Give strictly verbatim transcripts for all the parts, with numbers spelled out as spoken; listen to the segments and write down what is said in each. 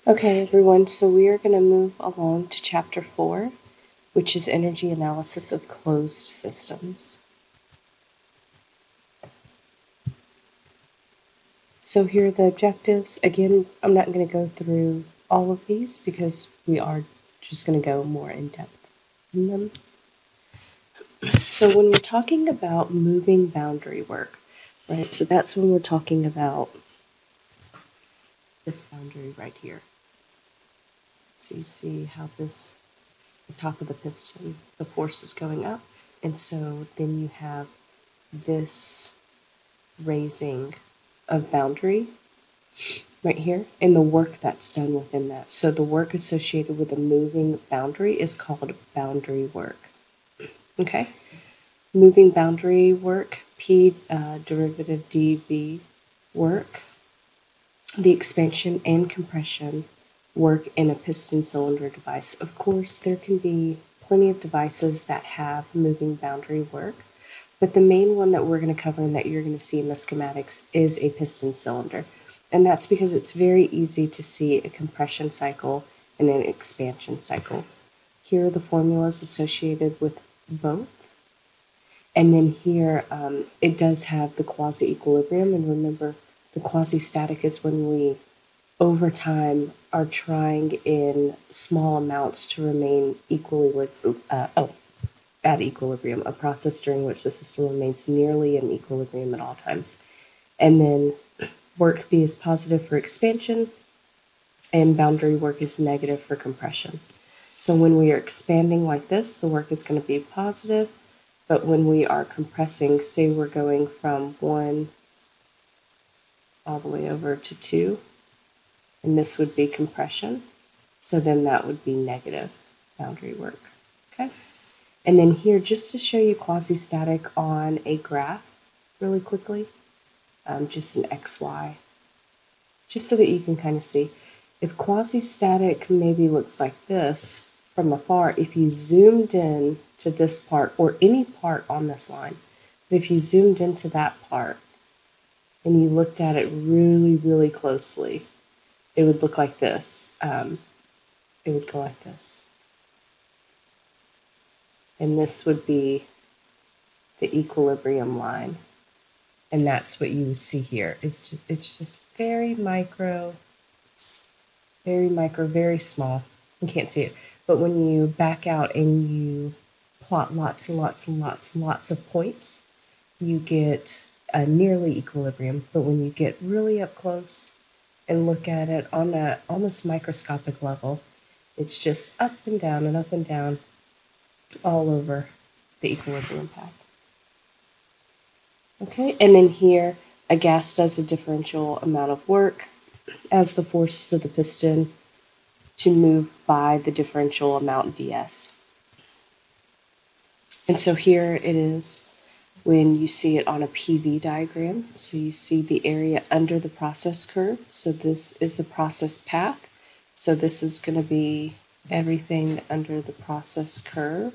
Okay, everyone, so we are going to move along to chapter four, which is energy analysis of closed systems. So here are the objectives. Again, I'm not going to go through all of these because we are just going to go more in depth in them. So when we're talking about moving boundary work, right, so that's when we're talking about this boundary right here. So you see how this, the top of the piston, the force is going up. And so then you have this raising of boundary right here and the work that's done within that. So the work associated with a moving boundary is called boundary work. Okay? Moving boundary work, P uh, derivative dV work, the expansion and compression work in a piston cylinder device. Of course, there can be plenty of devices that have moving boundary work, but the main one that we're going to cover and that you're going to see in the schematics is a piston cylinder. And that's because it's very easy to see a compression cycle and an expansion cycle. Here are the formulas associated with both. And then here um, it does have the quasi-equilibrium. And remember, the quasi-static is when we, over time, are trying in small amounts to remain equally, uh, oh, at equilibrium, a process during which the system remains nearly in equilibrium at all times. And then work B is positive for expansion, and boundary work is negative for compression. So when we are expanding like this, the work is going to be positive, but when we are compressing, say we're going from one all the way over to two, and this would be compression, so then that would be negative boundary work. Okay? And then here, just to show you quasi-static on a graph really quickly, um, just an X Y, just so that you can kind of see. If quasi-static maybe looks like this from afar, if you zoomed in to this part, or any part on this line, but if you zoomed into that part and you looked at it really, really closely, it would look like this. Um, it would go like this. And this would be the equilibrium line. And that's what you see here. It's just, it's just very micro, very micro, very small. You can't see it. But when you back out and you plot lots and lots and lots and lots of points, you get a nearly equilibrium. But when you get really up close and look at it on a almost microscopic level, it's just up and down and up and down all over the equilibrium path. Okay, and then here, a gas does a differential amount of work as the forces of the piston to move by the differential amount ds. And so here it is when you see it on a P V diagram. So you see the area under the process curve. So this is the process path. So this is going to be everything under the process curve.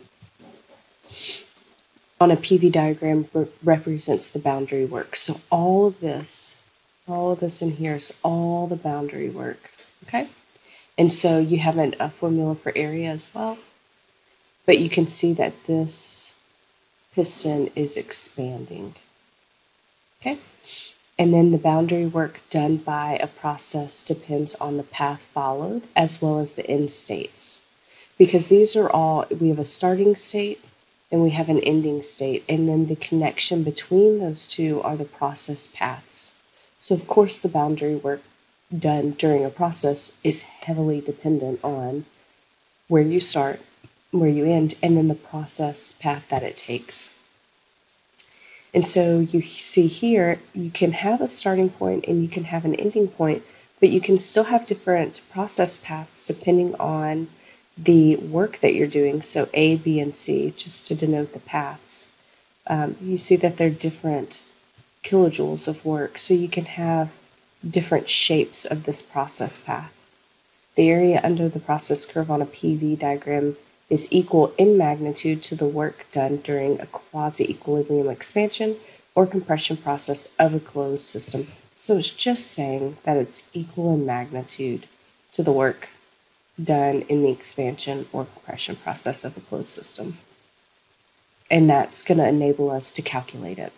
On a P V diagram re represents the boundary work. So all of this, all of this in here is all the boundary work, okay? And so you have an, a formula for area as well, but you can see that this piston is expanding, okay? And then the boundary work done by a process depends on the path followed as well as the end states. Because these are all, we have a starting state, and we have an ending state, and then the connection between those two are the process paths. So of course the boundary work done during a process is heavily dependent on where you start, where you end, and then the process path that it takes. And so you see here, you can have a starting point and you can have an ending point, but you can still have different process paths depending on the work that you're doing. So A, B, and C, just to denote the paths. Um, you see that they're different kilojoules of work. So you can have different shapes of this process path. The area under the process curve on a P V diagram is equal in magnitude to the work done during a quasi-equilibrium expansion or compression process of a closed system. So it's just saying that it's equal in magnitude to the work done in the expansion or compression process of a closed system. And that's going to enable us to calculate it.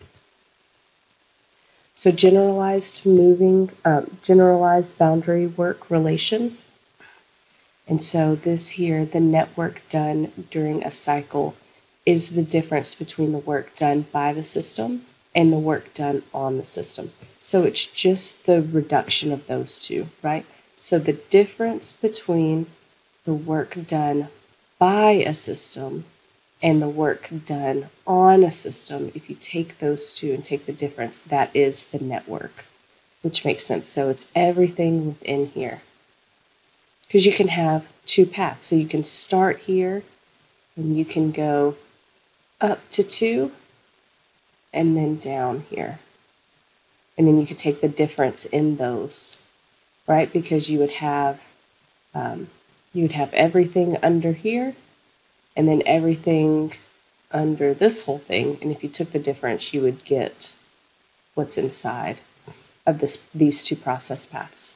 So generalized moving, um, generalized boundary work relation. And so this here, the net work done during a cycle is the difference between the work done by the system and the work done on the system. So it's just the reduction of those two, right? So the difference between the work done by a system and the work done on a system, if you take those two and take the difference, that is the network, which makes sense. So it's everything within here. Because you can have two paths. So you can start here and you can go up to two and then down here. And then you could take the difference in those, right? Because you would have um, you would have everything under here and then everything under this whole thing. And if you took the difference, you would get what's inside of this these two process paths.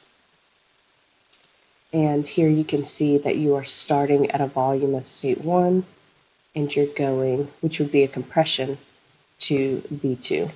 And here you can see that you are starting at a volume of state one and you're going, which would be a compression, to V two.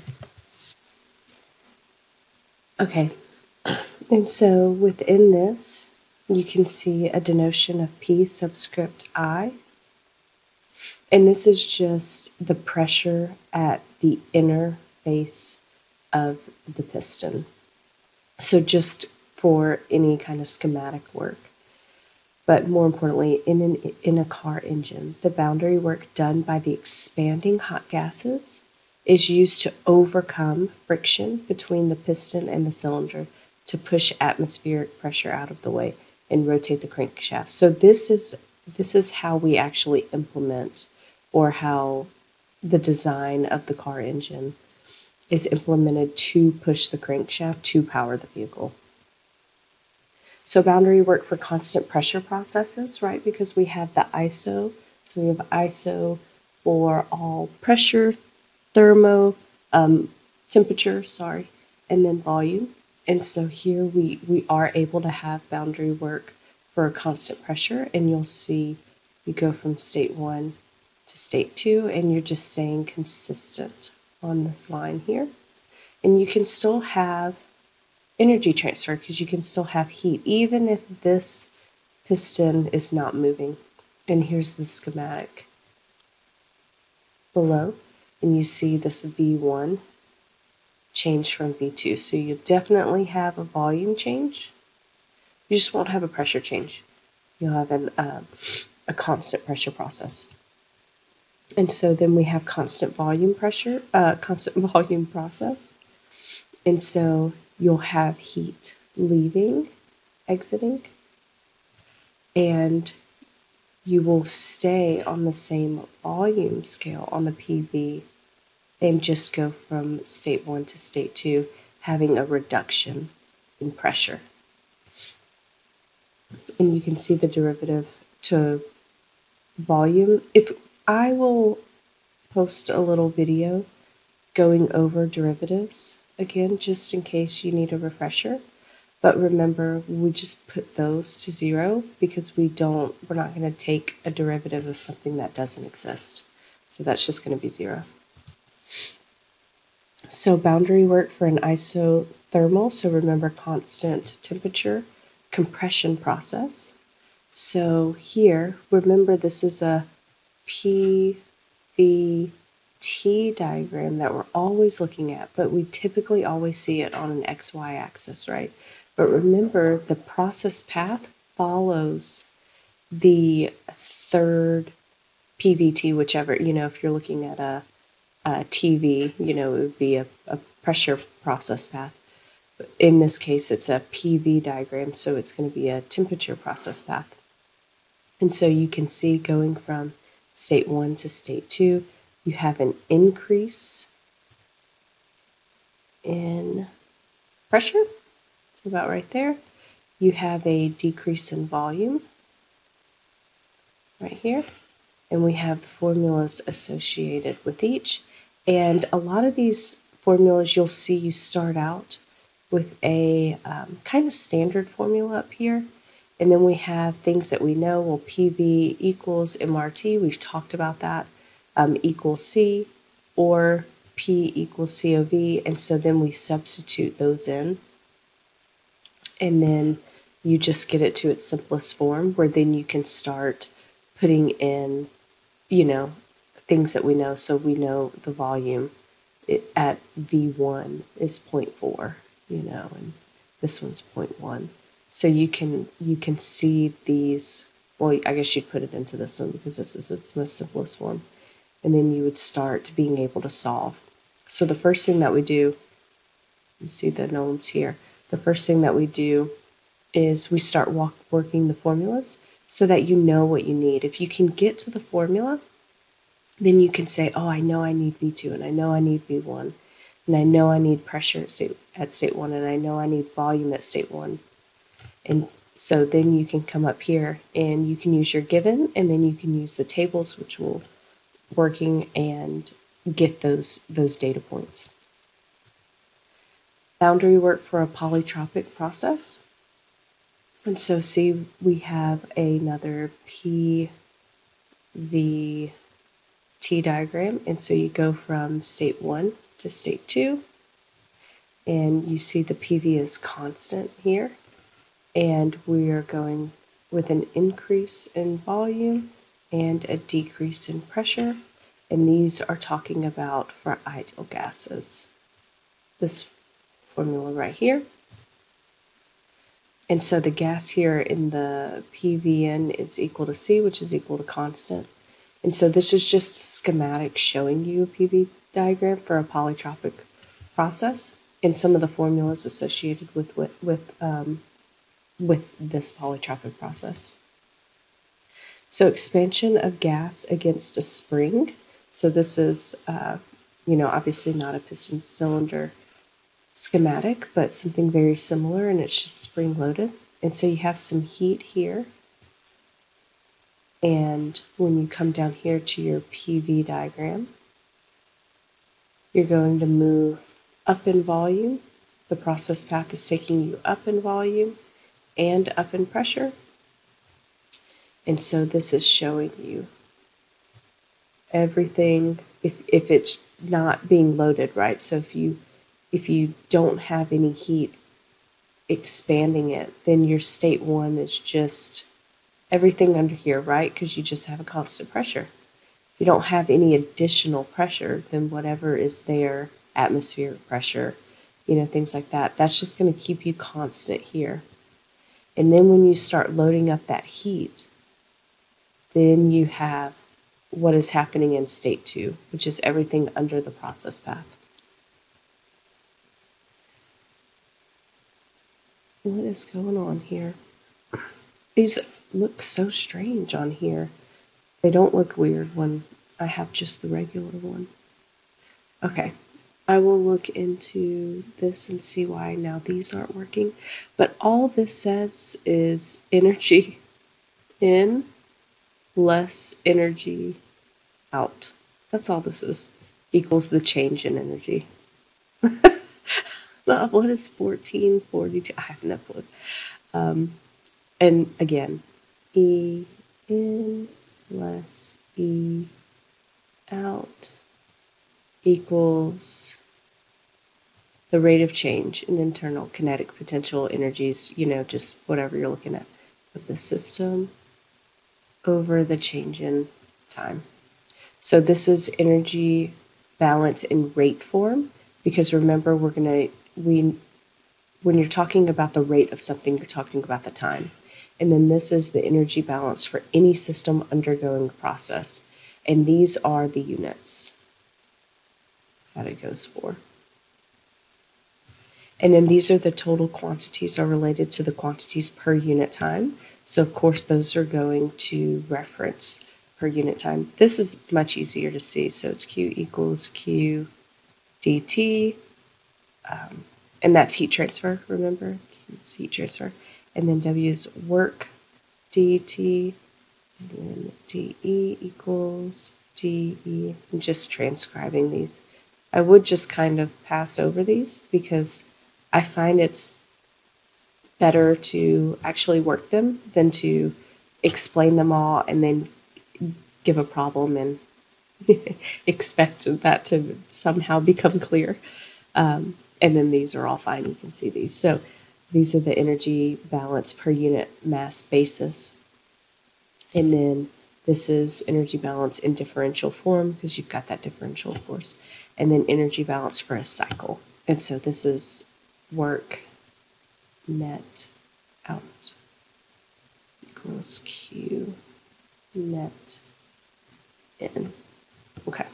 Okay, and so within this, you can see a denotion of P subscript I. And this is just the pressure at the inner face of the piston. So just for any kind of schematic work. But more importantly, in, an, in a car engine, the boundary work done by the expanding hot gases is used to overcome friction between the piston and the cylinder to push atmospheric pressure out of the way and rotate the crankshaft. So this is this is how we actually implement, or how the design of the car engine is implemented to push the crankshaft to power the vehicle. So boundary work for constant pressure processes, right? Because we have the I S O. So we have I S O for all pressure, thermo, um, temperature, sorry, and then volume. And so here we, we are able to have boundary work for a constant pressure, and you'll see you go from state one to state two, and you're just staying consistent on this line here. And you can still have energy transfer because you can still have heat, even if this piston is not moving. And here's the schematic below, and you see this V one change from V two. So you definitely have a volume change. You just won't have a pressure change. You'll have an, uh, a constant pressure process. And so then we have constant volume pressure, uh, constant volume process. And so you'll have heat leaving, exiting, and you will stay on the same volume scale on the P V and just go from state one to state two, having a reduction in pressure. And you can see the derivative to volume. If I will post a little video going over derivatives again, just in case you need a refresher. But remember, we just put those to zero because we don't, we're not going to take a derivative of something that doesn't exist. So that's just going to be zero. So boundary work for an isothermal, so remember constant temperature, compression process. So here, remember this is a P V T diagram that we're always looking at, but we typically always see it on an X Y axis, right? But remember, the process path follows the third P V T, whichever, you know, if you're looking at a, a T V, you know, it would be a, a pressure process path. But in this case, it's a P V diagram, so it's going to be a temperature process path. And so you can see going from state one to state two, you have an increase in pressure, it's about right there. You have a decrease in volume right here, and we have the formulas associated with each. And a lot of these formulas, you'll see you start out with a um, kind of standard formula up here, And then we have things that we know. Well, P V equals M R T. We've talked about that. Um, equals C, or P equals C O V. And so then we substitute those in. And then you just get it to its simplest form, where then you can start putting in, you know, things that we know. So we know the volume it, at V one is zero point four, you know, and this one's zero point one. So you can you can see these. Well, I guess you'd put it into this one because this is its most simplest form, and then you would start being able to solve. So the first thing that we do, you see the knowns here. The first thing that we do is we start walk, working the formulas so that you know what you need. If you can get to the formula, then you can say, oh, I know I need V two, and I know I need V one, and I know I need pressure at state, at state one, and I know I need volume at state one. And so then you can come up here and you can use your given, and then you can use the tables, which will working and get those, those data points. Boundary work for a polytropic process. And so see, we have another P V T diagram. And so you go from state one to state two, and you see the P V is constant here. And we are going with an increase in volume and a decrease in pressure. And these are talking about for ideal gases. This formula right here. And so the gas here in the P V N is equal to C, which is equal to constant. And so this is just a schematic showing you a P V diagram for a polytropic process and some of the formulas associated with, with, with um, with this polytropic process. So expansion of gas against a spring. So this is, uh, you know, obviously not a piston cylinder schematic, but something very similar, and it's just spring loaded. And so you have some heat here. And when you come down here to your P V diagram, you're going to move up in volume. The process path is taking you up in volume and up in pressure. And so this is showing you everything if, if it's not being loaded, right? So if you if you don't have any heat expanding it, then your state one is just everything under here, right? Because you just have a constant pressure. If you don't have any additional pressure, then whatever is there, atmospheric pressure, you know, things like that, that's just going to keep you constant here. And then when you start loading up that heat, then you have what is happening in state two, which is everything under the process path. What is going on here? These look so strange on here. They don't look weird when I have just the regular one. Okay. I will look into this and see why now these aren't working. But all this says is energy in less energy out. That's all this is. Equals the change in energy. What is fourteen forty-two? I have no clue. Um, and again, E in less E out equals the rate of change in internal kinetic potential energies, you know, just whatever you're looking at with the system over the change in time. So this is energy balance in rate form, because remember, we're going to, we, when you're talking about the rate of something, you're talking about the time. And then this is the energy balance for any system undergoing a process. And these are the units that it goes for. And then these are the total quantities are related to the quantities per unit time. So of course those are going to reference per unit time. This is much easier to see. So it's Q equals Q dt. Um, and that's heat transfer, remember? Q is heat transfer. And then W is work dt. And then dE equals dE. I'm just transcribing these. I would just kind of pass over these because I find it's better to actually work them than to explain them all and then give a problem and expect that to somehow become clear. Um, and then these are all fine. You can see these. So these are the energy balance per unit mass basis. And then this is energy balance in differential form because you've got that differential force. And then energy balance for a cycle. And so this is work net out equals Q net in. Okay.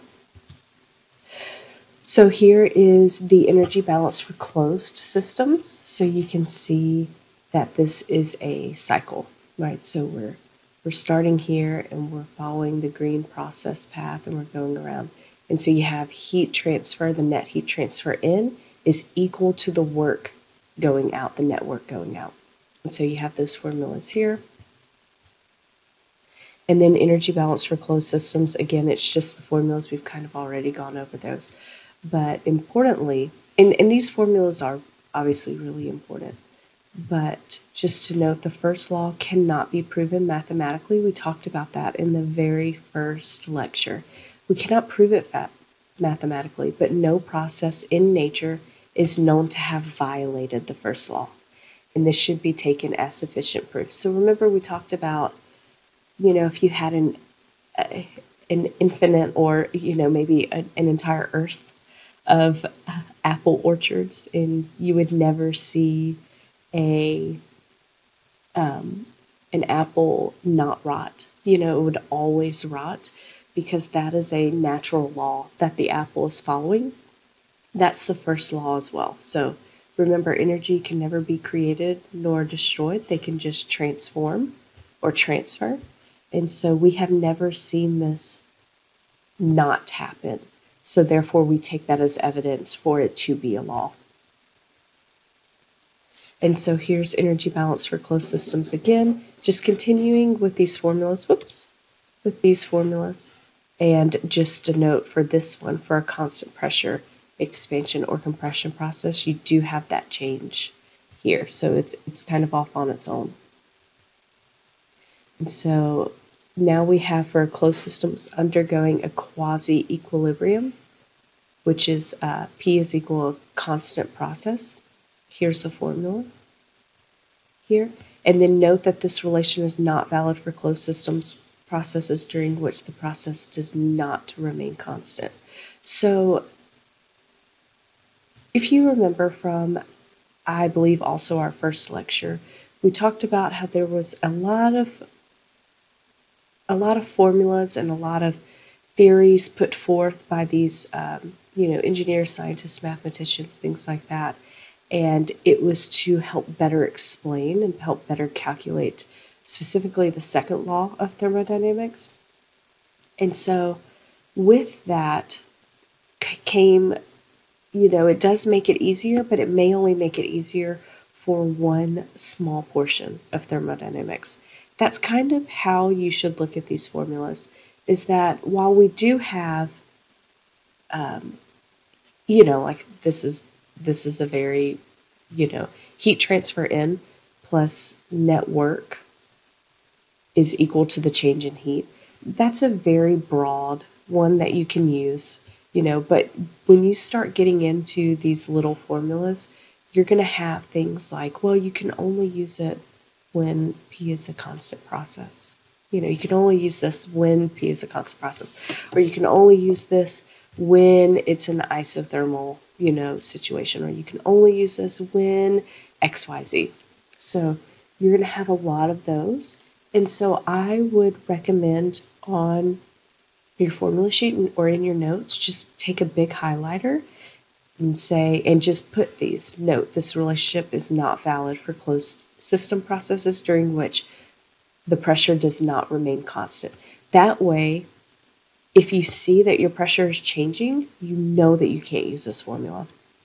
So here is the energy balance for closed systems. So you can see that this is a cycle, right? So we're we're starting here and we're following the green process path and we're going around. And so you have heat transfer, the net heat transfer in is equal to the work going out, the net work going out. And so you have those formulas here. And then energy balance for closed systems, again, it's just the formulas. We've kind of already gone over those. But importantly, and, and these formulas are obviously really important, but just to note, the first law cannot be proven mathematically. We talked about that in the very first lecture. We cannot prove it mathematically, but no process in nature is known to have violated the first law. And this should be taken as sufficient proof. So remember we talked about, you know, if you had an, uh, an infinite or, you know, maybe a, an entire earth of apple orchards, and you would never see a um, an apple not rot. You know, it would always rot because that is a natural law that the apple is following. That's the first law as well. So remember, energy can never be created nor destroyed. They can just transform or transfer. And so we have never seen this not happen. So therefore, we take that as evidence for it to be a law. And so here's energy balance for closed systems again, just continuing with these formulas, whoops, with these formulas. And just a note for this one, for a constant pressure expansion or compression process, you do have that change here. So it's, it's kind of off on its own. And so now we have for closed systems undergoing a quasi-equilibrium, which is uh, P is equal to constant process. Here's the formula here. And then note that this relation is not valid for closed systems processes during which the process does not remain constant. So if you remember from, I believe also our first lecture, we talked about how there was a lot of a lot of formulas and a lot of theories put forth by these um, you know, engineers, scientists, mathematicians, things like that. And it was to help better explain and help better calculate specifically the second law of thermodynamics. And so with that came, you know, it does make it easier, but it may only make it easier for one small portion of thermodynamics. That's kind of how you should look at these formulas, is that while we do have, um, you know, like this is, this is a very, you know, heat transfer in plus net work is equal to the change in heat. That's a very broad one that you can use, you know, but when you start getting into these little formulas, you're going to have things like, well, you can only use it when P is a constant process. You know, you can only use this when P is a constant process, or you can only use this when it's an isothermal, you know, situation, or you can only use this when X Y Z. So you're going to have a lot of those. And so I would recommend on your formula sheet or in your notes, just take a big highlighter and say, and just put these, note, this relationship is not valid for closed system processes during which the pressure does not remain constant. That way, if you see that your pressure is changing, you know that you can't use this formula.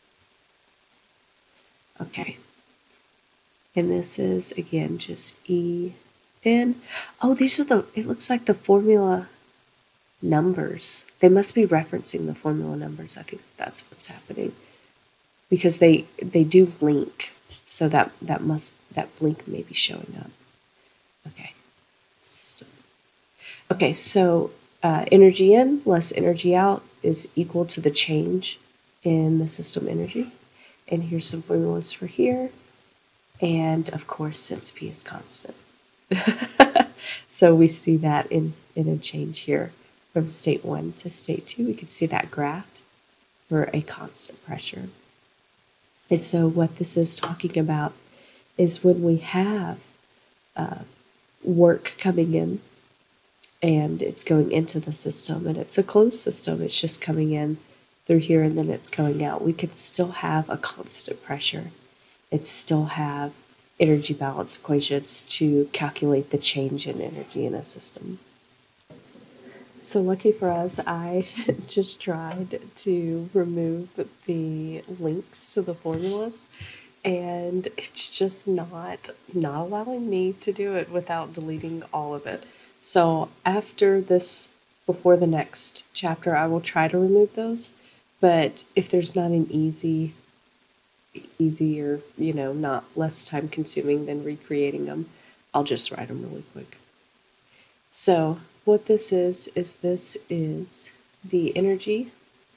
Okay. And this is, again, just E N. Oh, these are the, it looks like the formula numbers. They must be referencing the formula numbers. I think that's what's happening. Because they, they do link. So that, that must, that blink may be showing up. Okay, system. Okay, so uh, energy in less energy out is equal to the change in the system energy. And here's some formulas for here. And of course, since P is constant. So we see that in, in a change here from state one to state two. We can see that graphed for a constant pressure. And so what this is talking about is when we have uh, work coming in and it's going into the system and it's a closed system, it's just coming in through here and then it's going out, we can still have a constant pressure. It still have energy balance equations to calculate the change in energy in a system. So lucky for us, I just tried to remove the links to the formulas, and it's just not not allowing me to do it without deleting all of it. So after this, before the next chapter, I will try to remove those, but if there's not an easy easier, you know, not less time consuming than recreating them, I'll just write them really quick. So what this is, is this is the energy,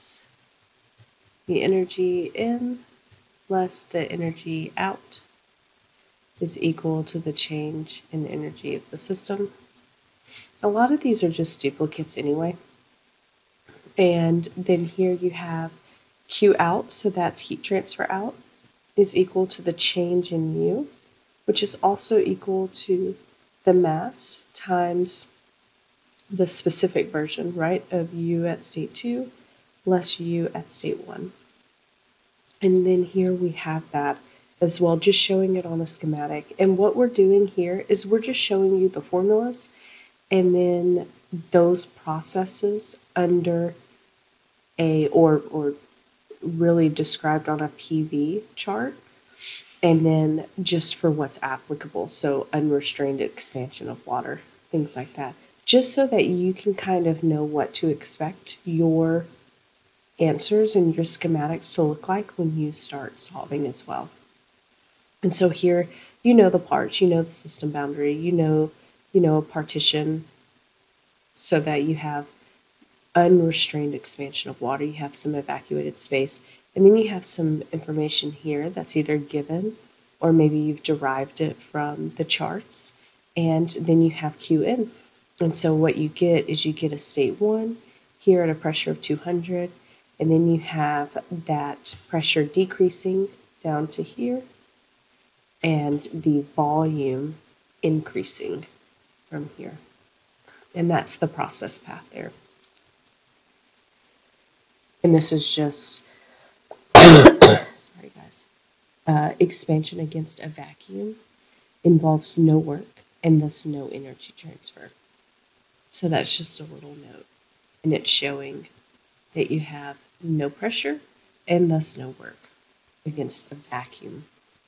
the energy in less the energy out is equal to the change in energy of the system. A lot of these are just duplicates anyway. And then here you have Q out, so that's heat transfer out, is equal to the change in mu, which is also equal to the mass times the specific version, right, of U at state two less U at state one. And then here we have that as well, just showing it on a schematic. And what we're doing here is we're just showing you the formulas and then those processes under a, or, or really described on a P V chart, and then just for what's applicable, so unrestrained expansion of water, things like that, just so that you can kind of know what to expect your answers and your schematics to look like when you start solving as well. And so here, you know the parts, you know the system boundary, you know, you know a partition, so that you have unrestrained expansion of water, you have some evacuated space, and then you have some information here that's either given or maybe you've derived it from the charts, and then you have Q in. And so what you get is you get a state one here at a pressure of two hundred, and then you have that pressure decreasing down to here and the volume increasing from here. And that's the process path there. And this is just, sorry guys, uh, expansion against a vacuum involves no work and thus no energy transfer. So that's just a little note. And it's showing that you have no pressure and thus no work against a vacuum.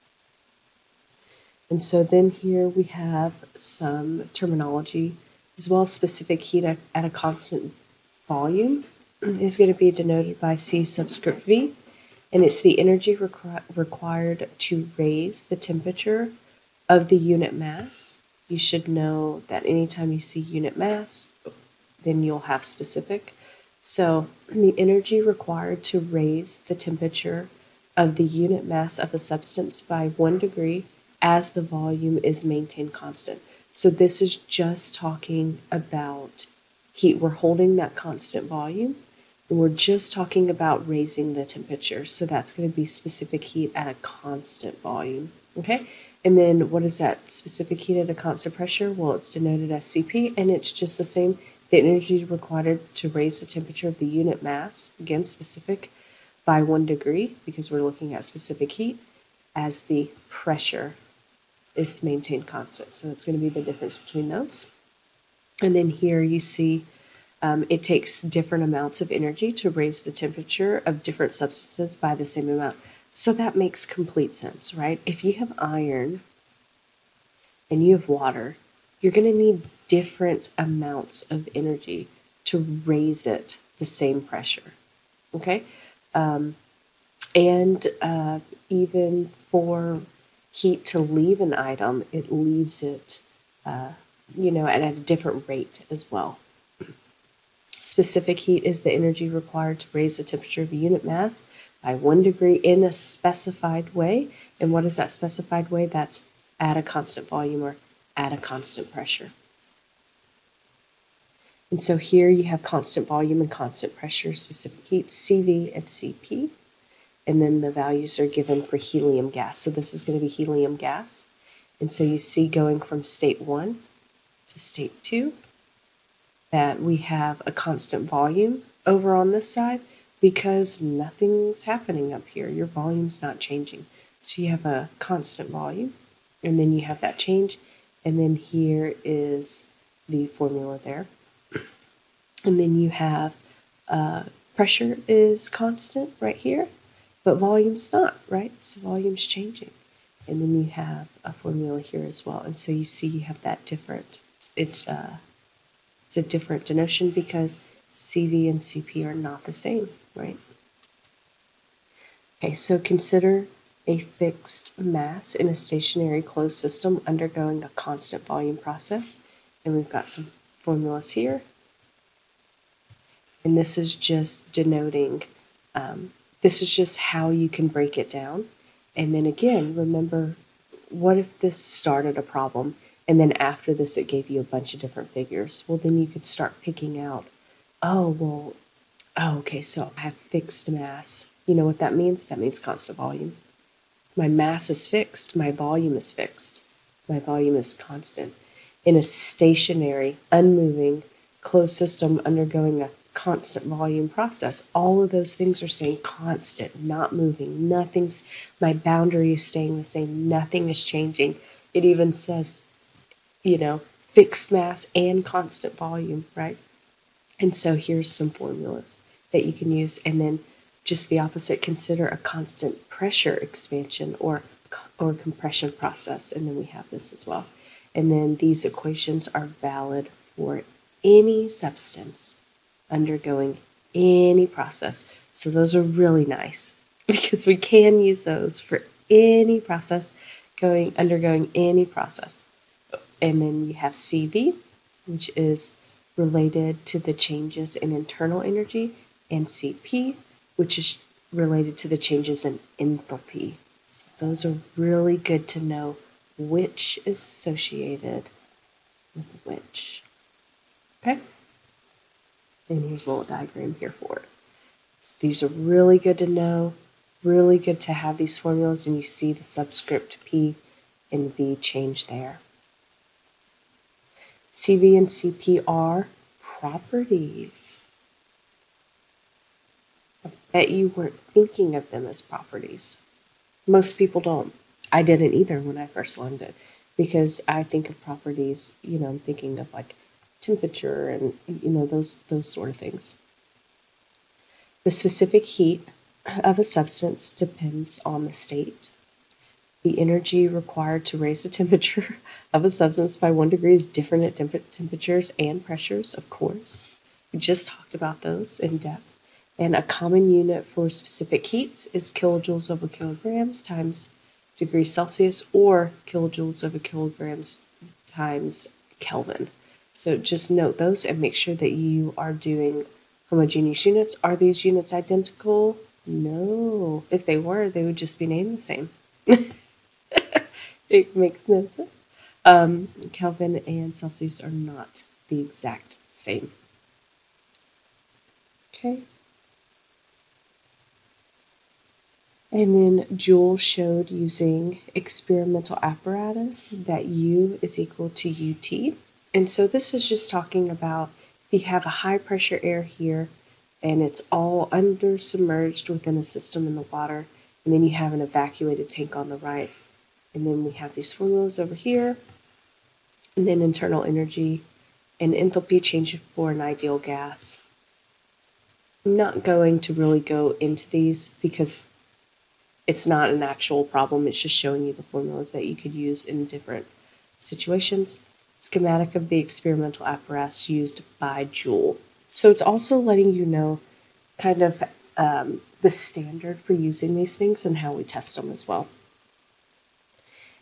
And so then here we have some terminology as well. Specific heat at, at a constant volume is going to be denoted by C subscript V, and it's the energy requ required to raise the temperature of the unit mass. You should know that anytime you see unit mass, then you'll have specific. So the energy required to raise the temperature of the unit mass of a substance by one degree as the volume is maintained constant. So this is just talking about heat. We're holding that constant volume, and we're just talking about raising the temperature. So that's going to be specific heat at a constant volume, okay? And then what is that specific heat at a constant pressure? Well, it's denoted as C P, and it's just the same. The energy required to raise the temperature of the unit mass, again, specific, by one degree, because we're looking at specific heat, as the pressure is maintained constant. So that's going to be the difference between those. And then here you see um, it takes different amounts of energy to raise the temperature of different substances by the same amount. So that makes complete sense, right? If you have iron and you have water, you're going to need different amounts of energy to raise it the same pressure, okay? Um, and uh, even for heat to leave an item, it leaves it, uh, you know, at, at a different rate as well. Specific heat is the energy required to raise the temperature of a unit mass by one degree in a specified way. And what is that specified way? That's at a constant volume or at a constant pressure. And so here you have constant volume and constant pressure, specific heat, C V and C P. And then the values are given for helium gas. So this is going to be helium gas. And so you see going from state one to state two that we have a constant volume over on this side because nothing's happening up here. Your volume's not changing. So you have a constant volume, and then you have that change. And then here is the formula there. And then you have uh, pressure is constant right here, but volume's not, right? So volume's changing. And then you have a formula here as well. And so you see you have that different, it's, uh, it's a different denotation because C V and C P are not the same, right? Okay, so consider a fixed mass in a stationary closed system undergoing a constant volume process. And we've got some formulas here. And this is just denoting, um, this is just how you can break it down. And then again, remember, what if this started a problem and then after this it gave you a bunch of different figures? Well, then you could start picking out, oh, well, oh, okay, so I have fixed mass. You know what that means? That means constant volume. My mass is fixed. My volume is fixed. My volume is constant. In a stationary, unmoving, closed system undergoing a constant volume process, all of those things are saying constant, not moving. Nothing's, my boundary is staying the same. Nothing is changing. It even says, you know, fixed mass and constant volume, right? And so here's some formulas that you can use. And then just the opposite, consider a constant pressure expansion or, or compression process. And then we have this as well. And then these equations are valid for any substance undergoing any process. So those are really nice because we can use those for any process going undergoing any process. And then you have C V, which is related to the changes in internal energy, and C P, which is related to the changes in enthalpy. So those are really good to know which is associated with which. Okay? And here's a little diagram here for it. So these are really good to know, really good to have these formulas, and you see the subscript P and V change there. C V and C P are properties. I bet you weren't thinking of them as properties. Most people don't. I didn't either when I first learned it, because I think of properties, you know, I'm thinking of like temperature and, you know, those those sort of things. The specific heat of a substance depends on the state. The energy required to raise the temperature of a substance by one degree is different at different temperatures and pressures, of course. We just talked about those in depth. And a common unit for specific heats is kilojoules over kilograms times degrees Celsius, or kilojoules over kilograms times Kelvin. So just note those and make sure that you are doing homogeneous units. Are these units identical? No. If they were, they would just be named the same. It makes no sense. Um, Kelvin and Celsius are not the exact same. Okay. And then Joule showed using experimental apparatus that U is equal to U T. And so this is just talking about if you have a high pressure air here and it's all under submerged within a system in the water, and then you have an evacuated tank on the right. And then we have these formulas over here, and then internal energy and enthalpy change for an ideal gas. I'm not going to really go into these because it's not an actual problem. It's just showing you the formulas that you could use in different situations. Schematic of the experimental apparatus used by Joule. So it's also letting you know kind of um, the standard for using these things and how we test them as well.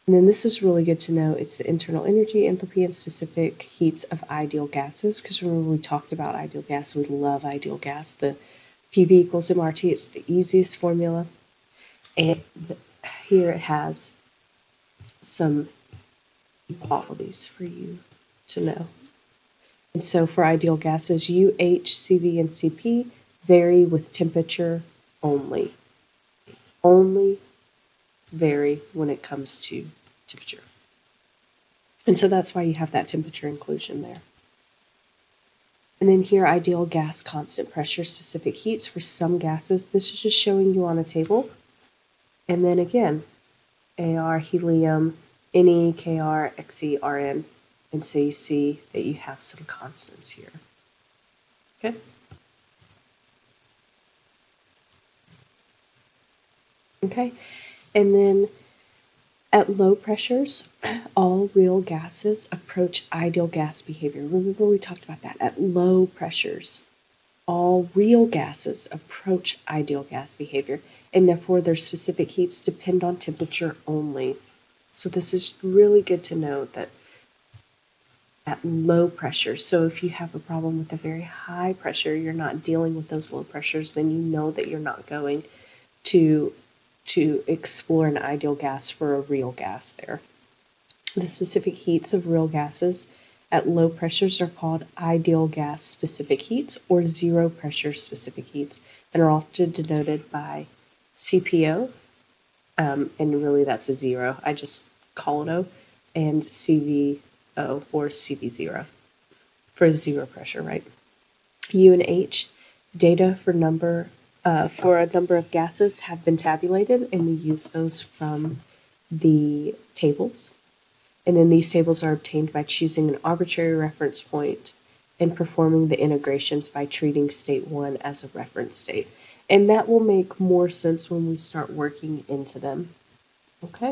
And then this is really good to know. It's the internal energy, enthalpy, and specific heats of ideal gases. Because remember, we talked about ideal gas. We love ideal gas. The P V equals M R T. It's the easiest formula. And here it has some qualities for you to know. And so for ideal gases, U, H, C V, and C P vary with temperature only. Only vary when it comes to temperature. And so that's why you have that temperature inclusion there. And then here, ideal gas, constant pressure, specific heats for some gases. This is just showing you on a table. And then again, A R, helium, Ne, Kr, Xe, Rn. And so you see that you have some constants here. Okay? Okay, and then at low pressures, all real gases approach ideal gas behavior. Remember we talked about that. At low pressures, all real gases approach ideal gas behavior, and therefore their specific heats depend on temperature only. So this is really good to know that at low pressure. So if you have a problem with a very high pressure, you're not dealing with those low pressures, then you know that you're not going to to explore an ideal gas for a real gas there. The specific heats of real gases at low pressures are called ideal gas specific heats or zero pressure specific heats, and are often denoted by C P O, um, and really that's a zero. I just call it O, and C V O or C V zero for zero pressure, right? U and H, data for number Uh, for a number of gases have been tabulated, and we use those from the tables. And then these tables are obtained by choosing an arbitrary reference point and performing the integrations by treating state one as a reference state. And that will make more sense when we start working into them. Okay?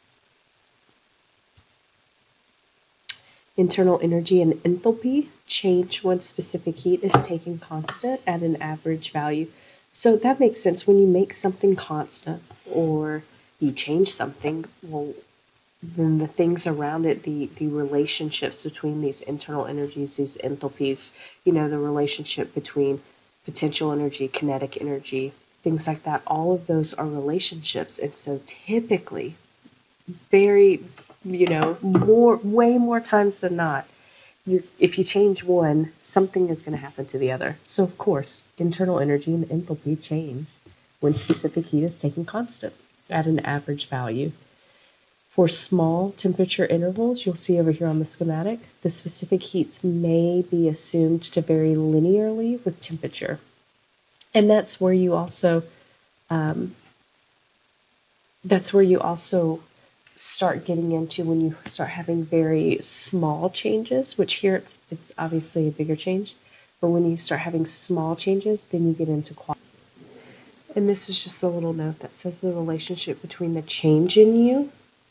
Internal energy and enthalpy change when specific heat is taken constant at an average value. So that makes sense. When you make something constant or you change something, well, then the things around it, the, the relationships between these internal energies, these enthalpies, you know, the relationship between potential energy, kinetic energy, things like that, all of those are relationships. And so typically, very, you know, more, way more times than not, You, if you change one, something is going to happen to the other. So, of course, internal energy and enthalpy change when specific heat is taken constant at an average value. For small temperature intervals, you'll see over here on the schematic, the specific heats may be assumed to vary linearly with temperature. And that's where you also, um, that's where you also start getting into when you start having very small changes, which here it's, it's obviously a bigger change, but when you start having small changes, then you get into quality. And this is just a little note that says the relationship between the change in U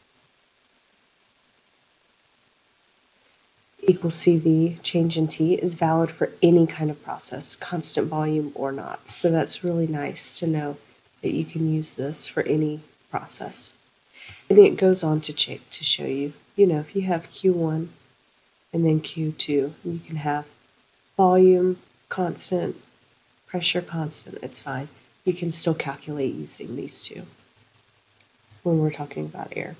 equals C V, change in T, is valid for any kind of process, constant volume or not. So that's really nice to know that you can use this for any process. And it goes on to, ch to show you, you know, if you have Q one and then Q two, you can have volume constant, pressure constant, it's fine. You can still calculate using these two when we're talking about air.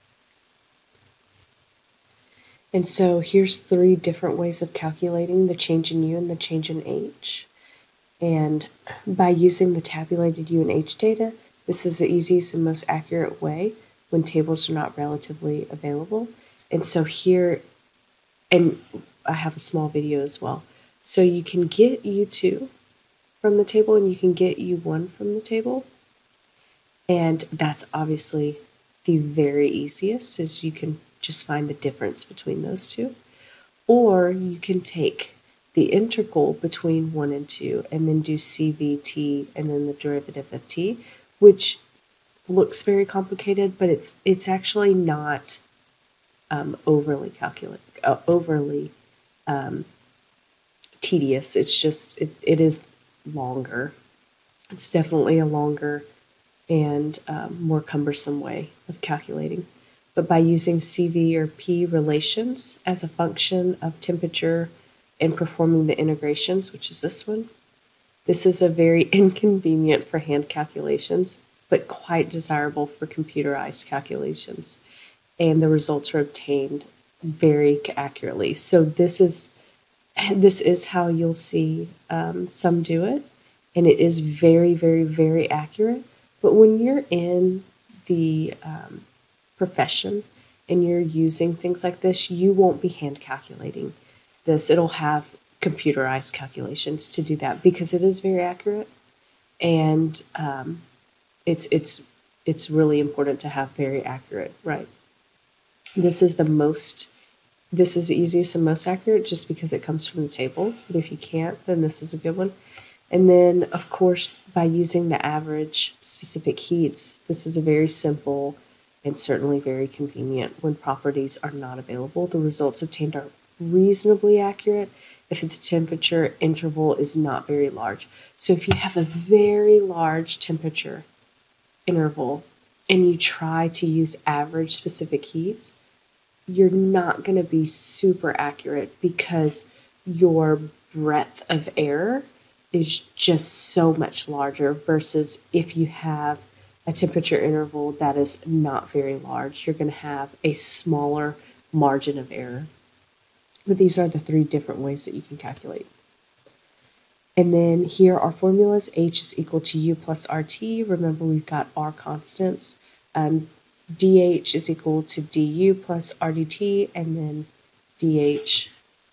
And so here's three different ways of calculating the change in U and the change in H. And by using the tabulated U and H data, this is the easiest and most accurate way when tables are not relatively available. And so here, and I have a small video as well. So you can get U two from the table and you can get U one from the table. And that's obviously the very easiest, is you can just find the difference between those two. Or you can take the integral between one and two and then do C V T and then the derivative of T, which looks very complicated, but it's it's actually not um, overly calculate, uh, overly um, tedious. It's just it, it is longer. It's definitely a longer and um, more cumbersome way of calculating. but by using C V or P relations as a function of temperature and performing the integrations, which is this one. This is a very inconvenient for hand calculations, but quite desirable for computerized calculations. And the results are obtained very accurately. So this is this is how you'll see um, some do it, and it is very, very, very accurate. But when you're in the um, profession and you're using things like this, you won't be hand calculating this. It'll have computerized calculations to do that because it is very accurate, and um, it's it's it's really important to have very accurate, right? This is the most this is the easiest and most accurate just because it comes from the tables, but if you can't, then this is a good one. And then, of course, by using the average specific heats, this is a very simple and certainly very convenient when properties are not available. The results obtained are reasonably accurate if the temperature interval is not very large. So if you have a very large temperature interval and you try to use average specific heats, you're not going to be super accurate because your breadth of error is just so much larger versus if you have a temperature interval that is not very large, you're going to have a smaller margin of error. But these are the three different ways that you can calculate. And then here are formulas. H is equal to U plus R T. Remember, we've got R constants. Um, D H is equal to D U plus R D T, and then D H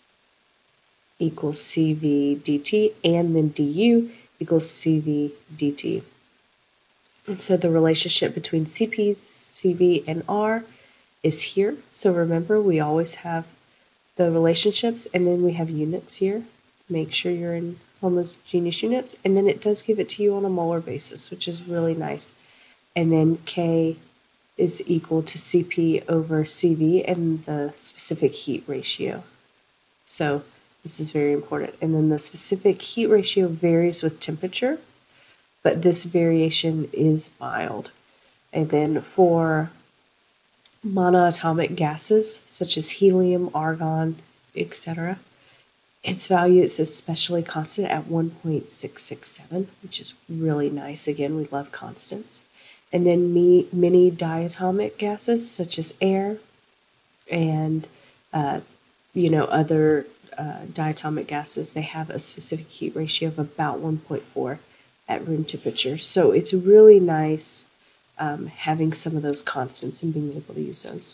equals C V D T, and then D U equals C V D T. And so the relationship between C P, C V, and R is here. So remember, we always have the relationships, and then we have units here. Make sure you're in homogeneous units, and then it does give it to you on a molar basis, which is really nice. And then K is equal to C P over C V and the specific heat ratio. So this is very important. And then the specific heat ratio varies with temperature, but this variation is mild. And then for monoatomic gases such as helium, argon, et cetera, its value is especially constant at one point six six seven, which is really nice. Again, we love constants. And then me, many diatomic gases such as air and uh, you know other uh, diatomic gases, they have a specific heat ratio of about one point four at room temperature. So it's really nice um, having some of those constants and being able to use those.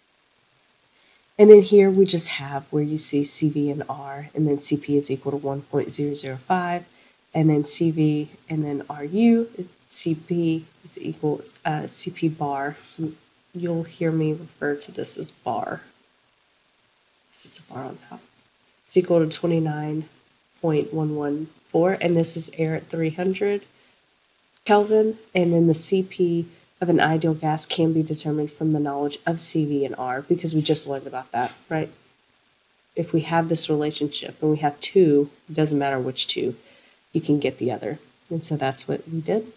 And then here we just have where you see C V and R, and then C P is equal to one point zero zero five, and then C V, and then R U is C P is equal uh, C P bar. So you'll hear me refer to this as bar. It's a bar on top. It's equal to twenty-nine point one one four, and this is air at three hundred Kelvin. And then the C P of an ideal gas can be determined from the knowledge of C V and R, because we just learned about that, right? If we have this relationship and we have two, it doesn't matter which two, you can get the other. And so that's what we did.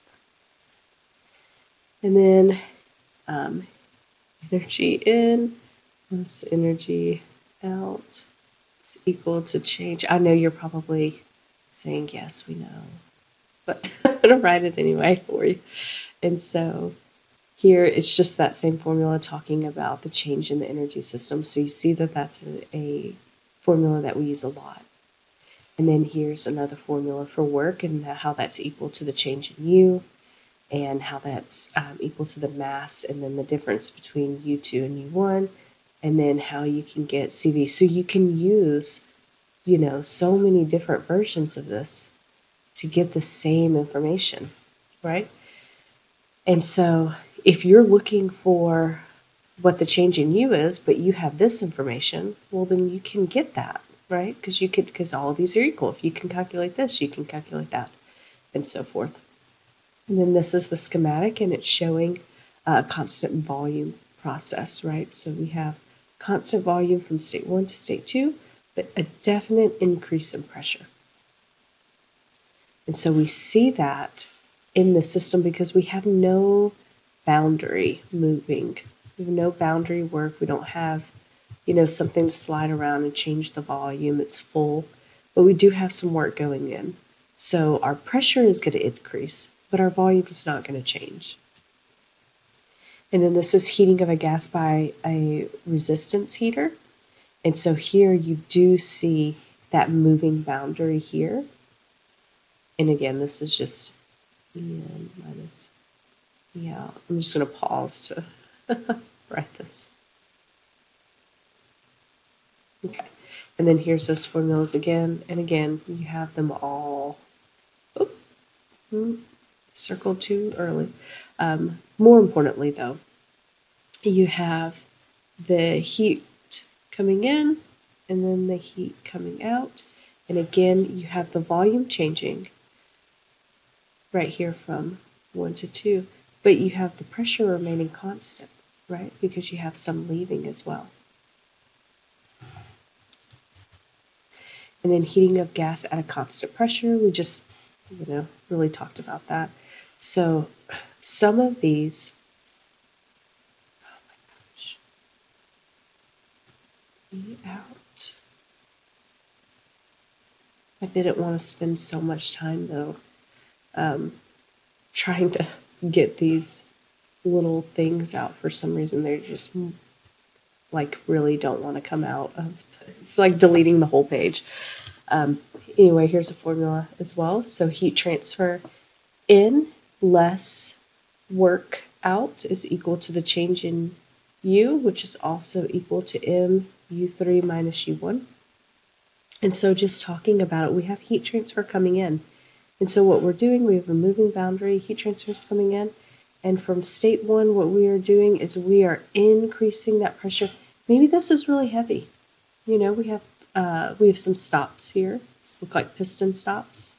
And then um, energy in plus energy out is equal to change. I know you're probably saying, yes, we know, but I'm going to write it anyway for you. And so here it's just that same formula talking about the change in the energy system. So you see that that's a, a formula that we use a lot. And then here's another formula for work and how that's equal to the change in U, and how that's um, equal to the mass, and then the difference between U two and U one, and then how you can get C V. So you can use, you know, so many different versions of this to get the same information, right? And so if you're looking for what the change in U is, but you have this information, well, then you can get that, right? Because you could, because all of these are equal. If you can calculate this, you can calculate that, and so forth. And then this is the schematic, and it's showing a constant volume process, right? So we have constant volume from state one to state two, but a definite increase in pressure. And so we see that in the system because we have no boundary moving, We have no boundary work. We don't have, you know, something to slide around and change the volume. It's full, but we do have some work going in. So our pressure is going to increase, but our volume is not going to change. And then this is heating of a gas by a resistance heater. And so here you do see that moving boundary here. And again, this is just En minus E out. I'm just going to pause to write this. Okay. And then here's those formulas again. And again, you have them all oh, circled too early. Um, more importantly, though, you have the heat coming in and then the heat coming out. And again, you have the volume changing right here from one to two, but you have the pressure remaining constant, right? Because you have some leaving as well. And then heating of gas at a constant pressure, we just, you know, really talked about that. So some of these, oh my gosh, E out. I didn't want to spend so much time though, um, trying to get these little things out. For some reason, they're just like really don't want to come out of. It's like deleting the whole page. Um, anyway, here's a formula as well. So heat transfer in less work out is equal to the change in U, which is also equal to M U three minus U one. And so just talking about it, we have heat transfer coming in. And so what we're doing, we have a moving boundary, heat transfer is coming in. And from state one, what we are doing is we are increasing that pressure. Maybe this is really heavy. You know, we have uh, we have some stops here. These look like piston stops.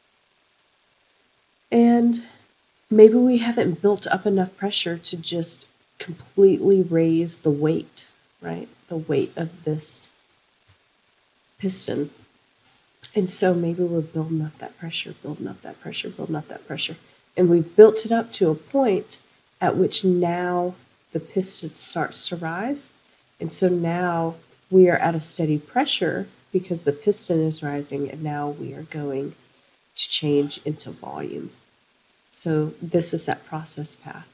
And maybe we haven't built up enough pressure to just completely raise the weight, right? The weight of this piston. And so maybe we're building up that pressure, building up that pressure, building up that pressure. And we've built it up to a point at which now the piston starts to rise. And so now we are at a steady pressure because the piston is rising, and now we are going to change into volume. So this is that process path.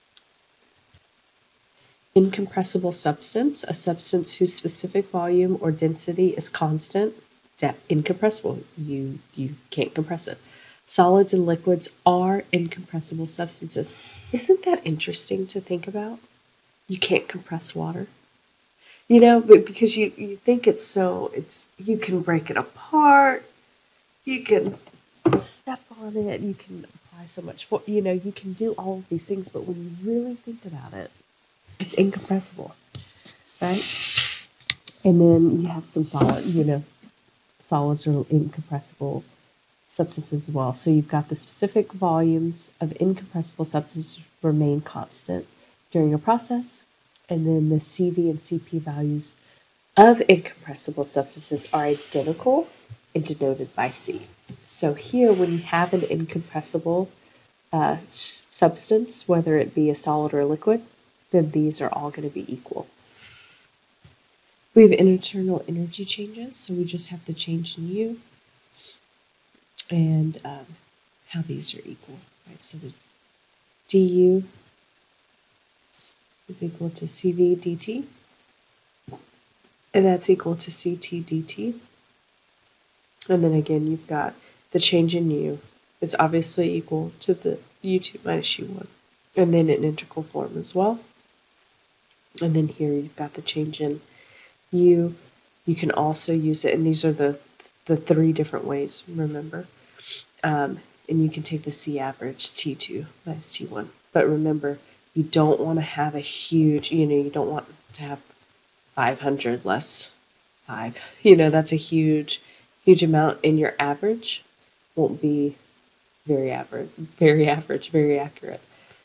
Incompressible substance, a substance whose specific volume or density is constant. Incompressible, you, you can't compress it. Solids and liquids are incompressible substances. Isn't that interesting to think about? You can't compress water. You know, but because you, you think it's so, it's you can break it apart, you can step on it, you can apply so much, you know, you can do all of these things, but when you really think about it, it's incompressible, right? And then you have some solid, you know, solids are incompressible substances as well. So you've got the specific volumes of incompressible substances remain constant during a process, and then the C V and C P values of incompressible substances are identical and denoted by C. So here, when you have an incompressible uh, substance, whether it be a solid or a liquid, then these are all going to be equal. We have internal energy changes, so we just have the change in U and um, how these are equal. Right? So the du is equal to C V dt, and that's equal to C T dt. And then again, you've got the change in U is obviously equal to the U two minus U one, and then in integral form as well. And then here you've got the change in U. You can also use it, and these are the the three different ways, remember. Um, and you can take the C average, T two minus T one. But remember, you don't want to have a huge, you know, you don't want to have five hundred less five. You know, that's a huge, huge amount, and your average won't be very average, very average, very accurate.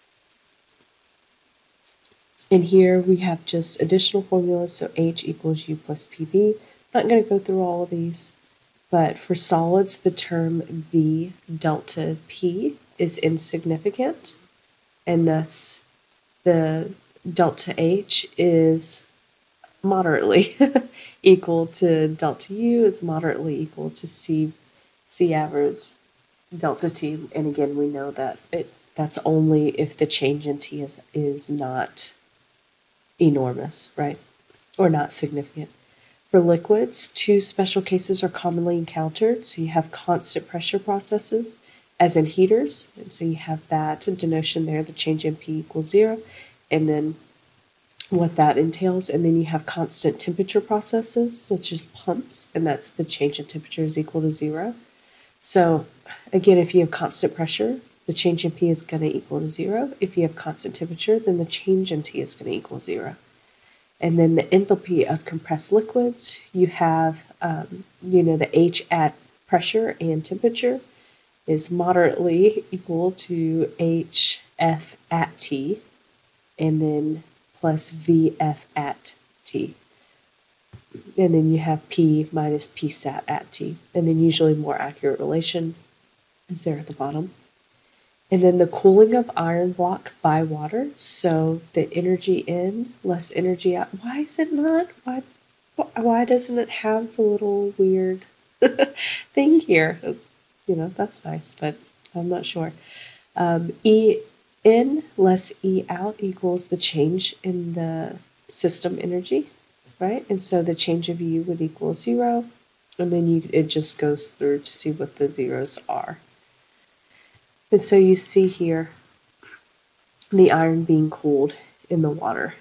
And here we have just additional formulas, so H equals U plus P V. I'm not going to go through all of these, but for solids, the term V delta P is insignificant, and thus the delta H is moderately equal to delta U is moderately equal to C, C average delta T. And again, we know that it that's only if the change in T is, is not enormous, right? Or not significant. For liquids, two special cases are commonly encountered. So you have constant pressure processes, as in heaters. And so you have that denotion there, the change in P equals zero. And then what that entails. And then you have constant temperature processes, such as pumps, and that's the change in temperature is equal to zero. So again, if you have constant pressure, the change in P is going to equal to zero. If you have constant temperature, then the change in T is going to equal zero. And then the enthalpy of compressed liquids, you have, um, you know, the H at pressure and temperature is moderately equal to H F at T, and then plus V F at T. And then you have P minus P sat at T. And then usually more accurate relation is there at the bottom. And then the cooling of iron block by water. So the energy in, less energy out. Why is it not? Why, why doesn't it have the little weird thing here? You know, that's nice, but I'm not sure. Um, E in less E out equals the change in the system energy, right? And so the change of U would equal zero. And then you, it just goes through to see what the zeros are. And so you see here the iron being cooled in the water.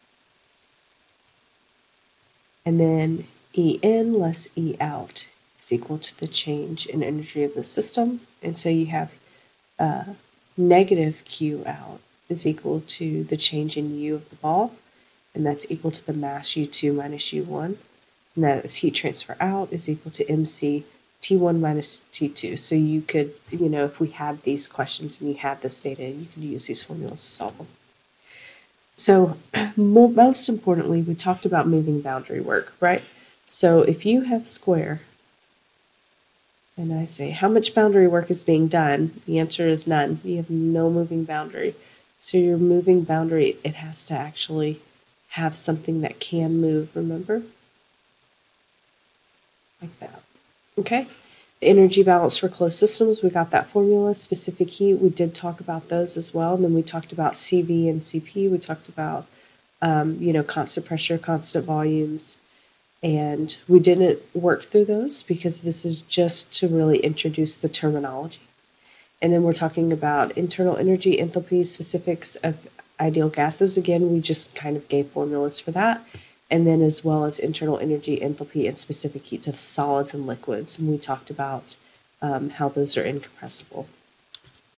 And then E in less E out is equal to the change in energy of the system. And so you have uh, negative Q out is equal to the change in U of the ball. And that's equal to the mass U two minus U one. And that is heat transfer out is equal to M C T one minus T two. So you could, you know, if we had these questions and you had this data, you could use these formulas to solve them. So most importantly, we talked about moving boundary work, right? So if you have a square and I say, how much boundary work is being done? The answer is none. You have no moving boundary. So your moving boundary, it has to actually have something that can move, remember? Like that. Okay, the energy balance for closed systems, we got that formula. Specific heat, we did talk about those as well. And then we talked about C V and C P. We talked about, um, you know, constant pressure, constant volumes. And we didn't work through those because this is just to really introduce the terminology. And then we're talking about internal energy, enthalpy, specifics of ideal gases. Again, we just kind of gave formulas for that. And then as well as internal energy, enthalpy, and specific heats of solids and liquids. And we talked about um, how those are incompressible.